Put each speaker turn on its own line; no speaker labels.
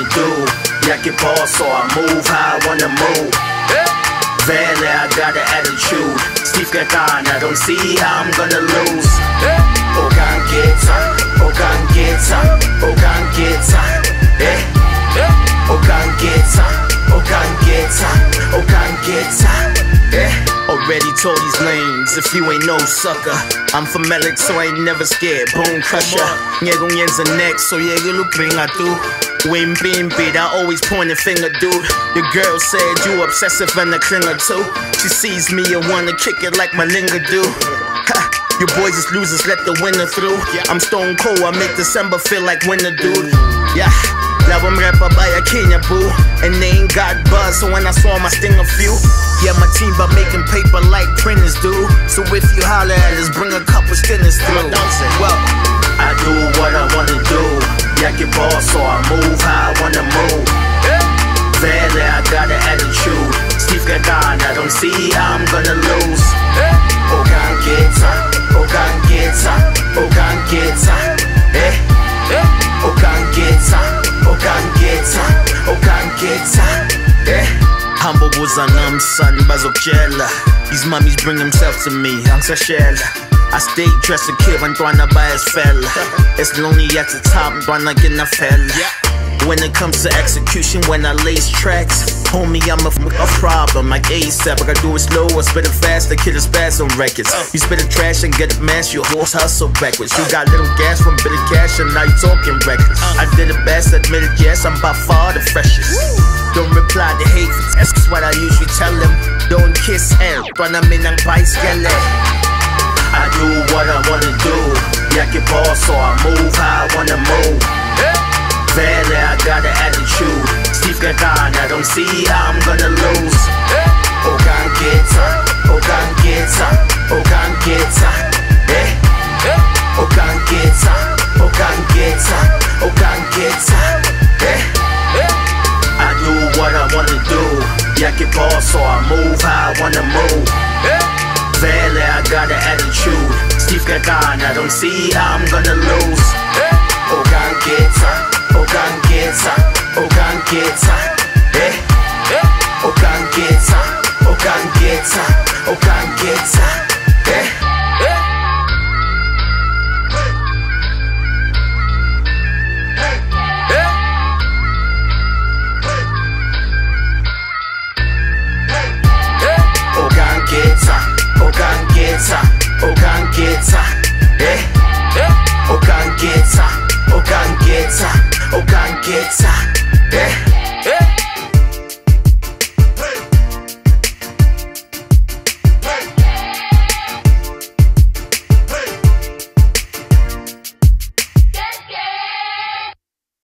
do. Yak it boss, so I move how I wanna move. Vele, I got an attitude. Steve Gagan, I don't see how I'm gonna lose. Ogan Geta, Ogan Geta, Ogan Geta, Ogan Geta, Ogan Geta, Ogan Geta, Already told these lanes, if you ain't no sucker. I'm from Melick, so I ain't never scared. Bone crusher, Nyegong Yen's a neck, so Yegi look bring I do. Wim being beat, I always point a finger, dude. Your girl said you obsessive and a clinger too. She sees me and wanna kick it like my linger do. You boys is losers, let the winner through. I'm stone cold, I make December feel like winter, dude. Yeah, now I'm rapper by a Kenya boo. And they ain't got buzz, so when I saw my sting a few. Yeah, my team by making paper like printers do. So if you holler at us, bring a couple spinners through. Well, I do what I wanna do. Yak it boss, so I move how I wanna move. Vele, I got an attitude. Steve Gagan, I don't see how I'm gonna lose. Ogan Geta, Ogan Geta, Ogan Geta, Ogan Geta, Ogan Geta, Ogan Geta, Humble was an son, bazokjela. These mummies bring himself to me, I'm so shella. I stay dressed a kid when trying to buy his fella. It's lonely at the top, trying to get a fella. When it comes to execution, when I lace tracks, homie, I'm a problem, like ASAP. I gotta do it slow, I spit it fast, the kid is fast on records. You spit it trash and get it mass, your horse hustle backwards. You got little gas from bit of cash and now you talking records. I did it best, admit it, yes, I'm by far the freshest. Don't reply to hate, that's what I usually tell them. Don't kiss air, when I'm in a bicycle. I do what I wanna do. Yak it boss, so I move how I wanna move. Vele, I got an attitude. Steve Gagan, I don't see how I'm gonna lose. Ogan Geta, Ogan Geta, Ogan Geta, Ogan Geta, Ogan Geta, Ogan Geta, I do what I wanna do. Yak it boss, so I move how I wanna move. Vele, I got an attitude. Steve Gagan, I don't see how I'm gonna lose. Ogan Geta, Ogan Geta, Ogan Geta, Ogan Geta, Ogan Geta, Ogan Geta, Ogan Geta, Ogan Geta, Ogan Geta, Ogan Geta, Ogan Geta, Ogan Geta,